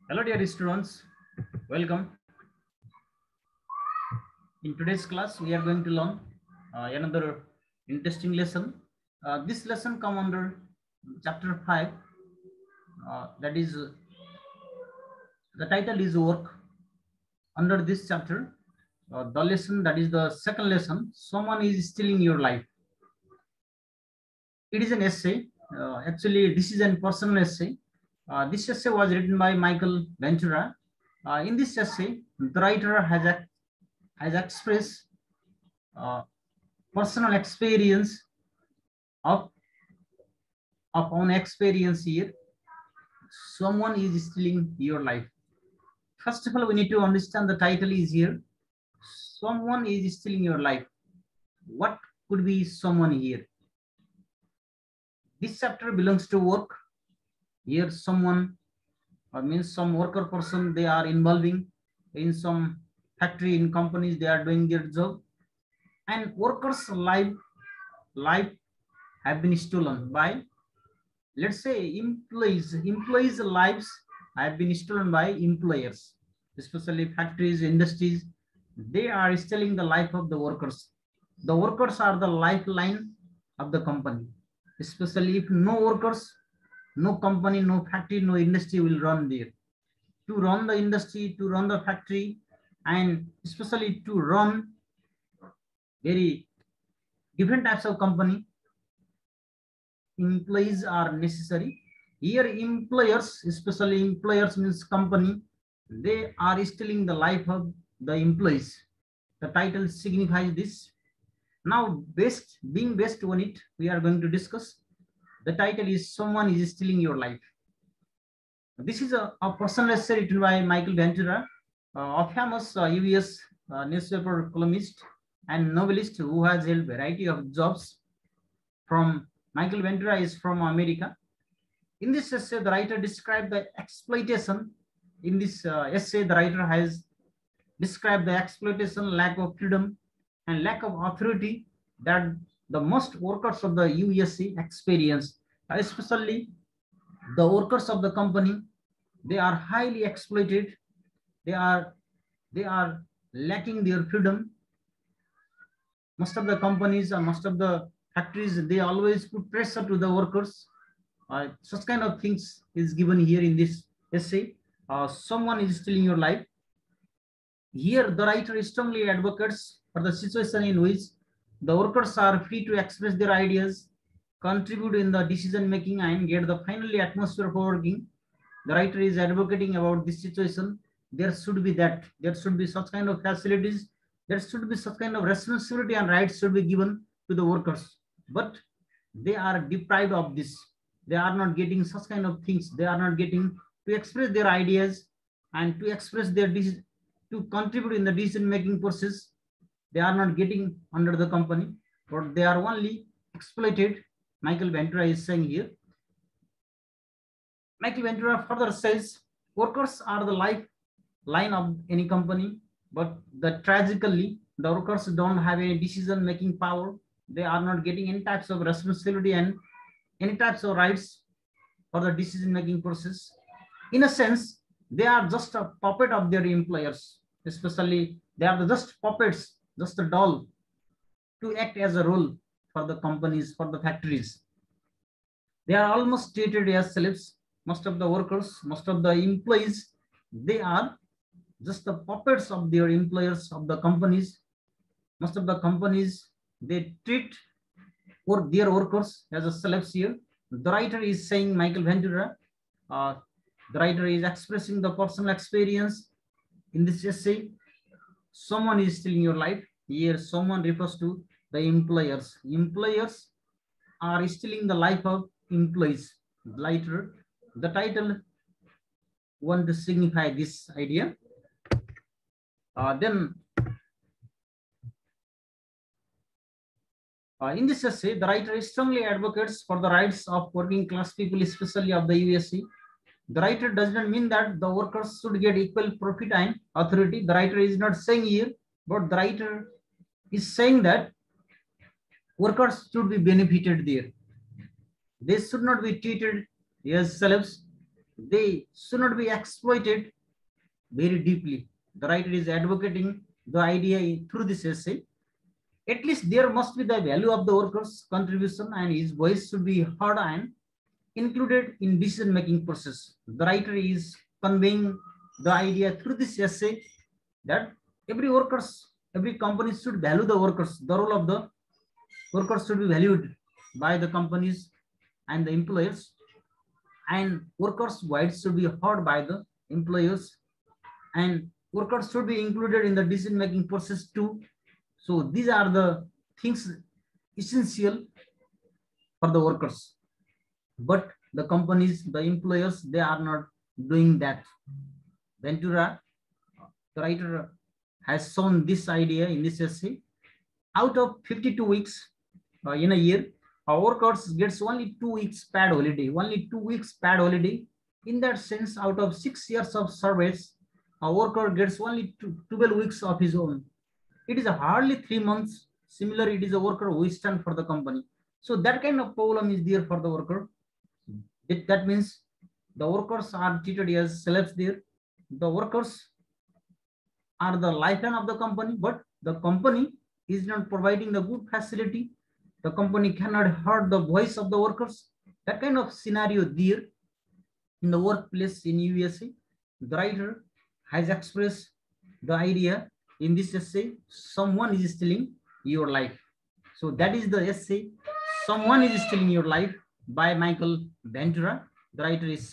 Hello dear students, welcome. In today's class we are going to learn another interesting lesson. This lesson come under chapter 5, that is the title is work. Under this chapter, the lesson, that is the second lesson, someone is stealing your life. It is an essay. Actually, this is a personal essay. This essay was written by Michael Ventura. In this essay, the writer has expressed uh, personal experience of own experience here. Someone is stealing your life. First of all, we need to understand the title is here. Someone is stealing your life. What could be someone here? This chapter belongs to work. Here, someone means some worker person, they are involving in some factory, in companies, they are doing their job, and workers' life have been stolen by, let's say, employees lives have been stolen by employers, especially factories, industries. They are stealing the life of the workers. The workers are the lifeline of the company, especially if no workers, no company, no factory, no industry will run there. To run the industry, to run the factory, and especially to run very different types of company, employees are necessary. Here, employers, especially employers means company, they are stealing the life of the employees. The title signifies this. Now, being based on it, we are going to discuss. The title is Someone is Stealing Your Life. This is a personal essay written by Michael Ventura, a famous US newspaper columnist and novelist who has held variety of jobs. From Michael Ventura is from America. In this essay, the writer described the exploitation. In this essay, the writer has described the exploitation, lack of freedom, and lack of authority that the most workers of the USA experience, especially the workers of the company. They are highly exploited. They are lacking their freedom. Most of the companies and most of the factories, they always put pressure to the workers. Such kind of things is given here in this essay. Someone is stealing your life. Here, the writer strongly advocates for the situation in which the workers are free to express their ideas, contribute in the decision making, and get the finally atmosphere for working. The writer is advocating about this situation. There should be that. There should be such kind of facilities. There should be such kind of responsibility and rights should be given to the workers. But they are deprived of this. They are not getting such kind of things. They are not getting to express their ideas and to express their to contribute in the decision making process. They are not getting under the company, but they are only exploited. Michael Ventura is saying here. Michael Ventura further says workers are the lifeline of any company, but tragically the workers don't have any decision making power. They are not getting any types of responsibility and any types of rights for the decision making process. In a sense, they are just a puppet of their employers, especially they are just puppets, just a doll to act as a role for the companies, for the factories. They are almost treated as slaves. Most of the workers, most of the employees, they are just the puppets of their employers, of the companies. Most of the companies, they treat their workers as a slaves here. The writer is saying, Michael Ventura, the writer is expressing the personal experience in this essay. Someone is stealing your life. Here, someone refers to the employers. Employers are stealing the life of employees. Later, the title want to signify this idea. Then, in this essay, the writer strongly advocates for the rights of working class people, especially of the USA. The writer does not mean that the workers should get equal profit and authority. The writer is not saying here, but the writer is saying that workers should be benefited there. They should not be treated as slaves. they should not be exploited very deeply. The writer is advocating the idea through this essay. At least there must be the value of the worker's contribution and his voice should be heard and included in decision-making process. The writer is conveying the idea through this essay that every company should value the workers. The role of the workers should be valued by the companies and the employers, and workers' voice should be heard by the employers, and workers should be included in the decision-making process too. So these are the things essential for the workers. But the companies, the employers, they are not doing that. Ventura, the writer, has shown this idea in this essay. Out of 52 weeks in a year, our workers gets only 2 weeks paid holiday. Only 2 weeks paid holiday. In that sense, out of 6 years of service, a worker gets only 12 weeks of his own. It is hardly 3 months. Similar, it is a worker who stand for the company. So that kind of problem is there for the worker. That means the workers are treated as slaves there. The workers are the lifeline of the company, but the company is not providing the good facility. The company cannot hear the voice of the workers. That kind of scenario there in the workplace in USA. The writer has expressed the idea in this essay, someone is stealing your life. So that is the essay, Someone is Stealing Your Life by Michael Ventura. The writer is.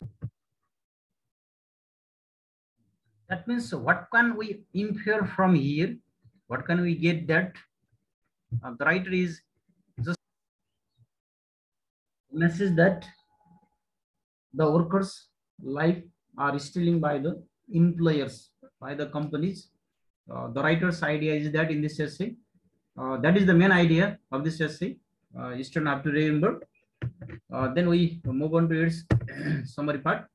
That means what can we infer from here? What can we get that? The writer is just message that the workers' life are stealing by the employers, by the companies. The writer's idea is that in this essay, that is the main idea of this essay. You still have to remember. Then we move on to its summary part.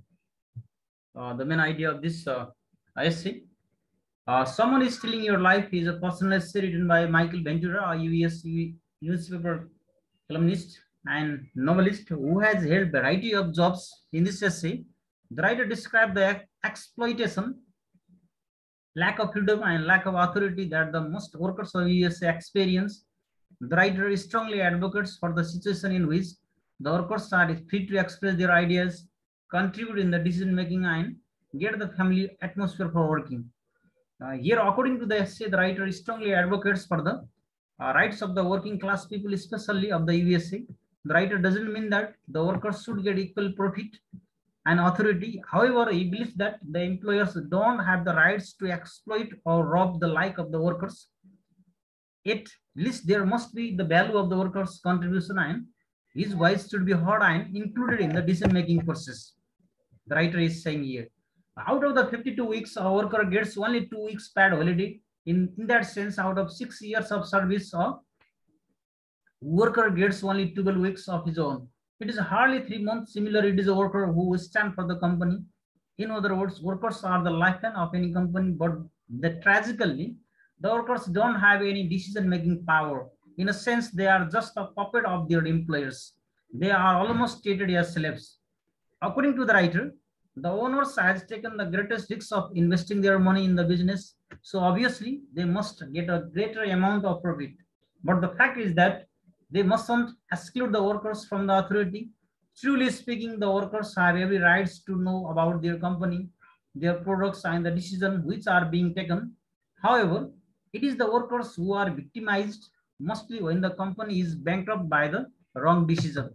The main idea of this essay. Someone is Stealing Your Life is a personal essay written by Michael Ventura, a US newspaper columnist and novelist who has held a variety of jobs. In this essay, the writer described the exploitation, lack of freedom, and lack of authority that the most workers of USA experience. The writer strongly advocates for the situation in which the workers are free to express their ideas, contribute in the decision making, and get the family atmosphere for working. Here, according to the essay, the writer strongly advocates for the rights of the working class people, especially of the USA. The writer doesn't mean that the workers should get equal profit and authority. However, he believes that the employers don't have the rights to exploit or rob the like of the workers. At least there must be the value of the workers' contribution, and his voice should be heard and included in the decision-making process. The writer is saying here, out of the 52 weeks, a worker gets only 2 weeks paid holiday. In that sense, out of 6 years of service, a worker gets only 12 weeks of his own. It is hardly 3 months. Similar, it is a worker who stands for the company. In other words, workers are the lifeline of any company, but tragically, the workers don't have any decision-making power. In a sense, they are just a puppet of their employers. They are almost treated as slaves. According to the writer, the owners has taken the greatest risks of investing their money in the business. So obviously, they must get a greater amount of profit. But the fact is that they mustn't exclude the workers from the authority. Truly speaking, the workers have every right to know about their company, their products, and the decisions which are being taken. However, it is the workers who are victimized mostly when the company is bankrupt by the wrong decision.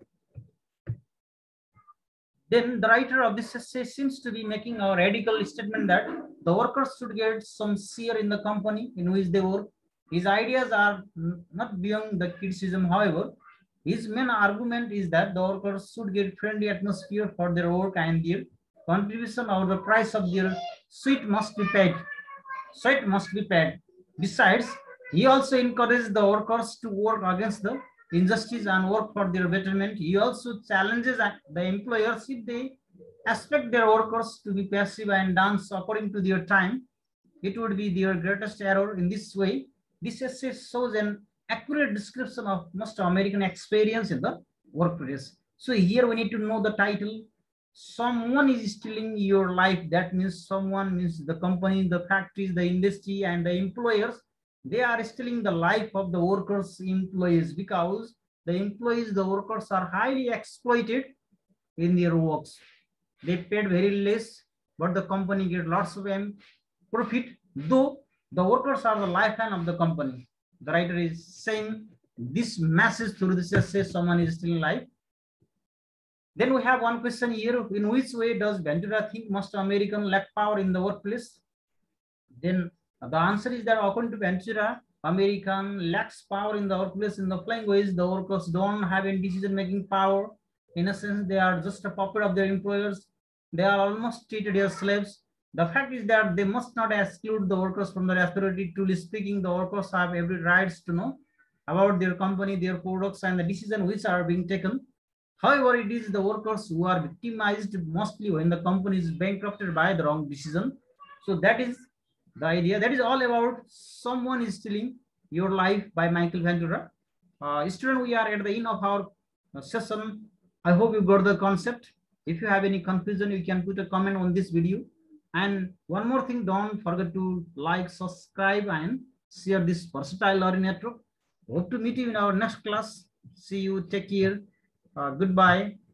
Then the writer of this essay seems to be making a radical statement that the workers should get some share in the company in which they work. His ideas are not beyond the criticism. However, his main argument is that the workers should get friendly atmosphere for their work, and their contribution or the price of their sweat must be paid. Sweat must be paid. Besides, he also encourages the workers to work against the injustice and work for their betterment. He also challenges the employers if they expect their workers to be passive and dance according to their time. It would be their greatest error. In this way, this essay shows an accurate description of most American experience in the workplace. So here we need to know the title, someone is stealing your life. That means someone means the company, the factories, the industry, and the employers. They are stealing the life of the workers, employees, because the employees, the workers are highly exploited in their works. They paid very less, but the company get lots of profit, though the workers are the lifeline of the company. The writer is saying this message through this essay, someone is still alive. Then we have one question here: in which way does Ventura think most Americans lack power in the workplace? Then the answer is that according to Ventura, American lacks power in the workplace in the following ways. The workers don't have any decision-making power. In a sense, they are just a puppet of their employers. They are almost treated as slaves. The fact is that they must not exclude the workers from their authority. Truly speaking, the workers have every right to know about their company, their products, and the decisions which are being taken. However, it is the workers who are victimized mostly when the company is bankrupted by the wrong decision. So that is the idea. That is all about Someone is Stealing Your Life by Michael Ventura. Student, we are at the end of our session. I hope you got the concept. If you have any confusion, you can put a comment on this video. And one more thing, don't forget to like, subscribe, and share this versatile learning network. Hope to meet you in our next class. See you. Take care. Goodbye.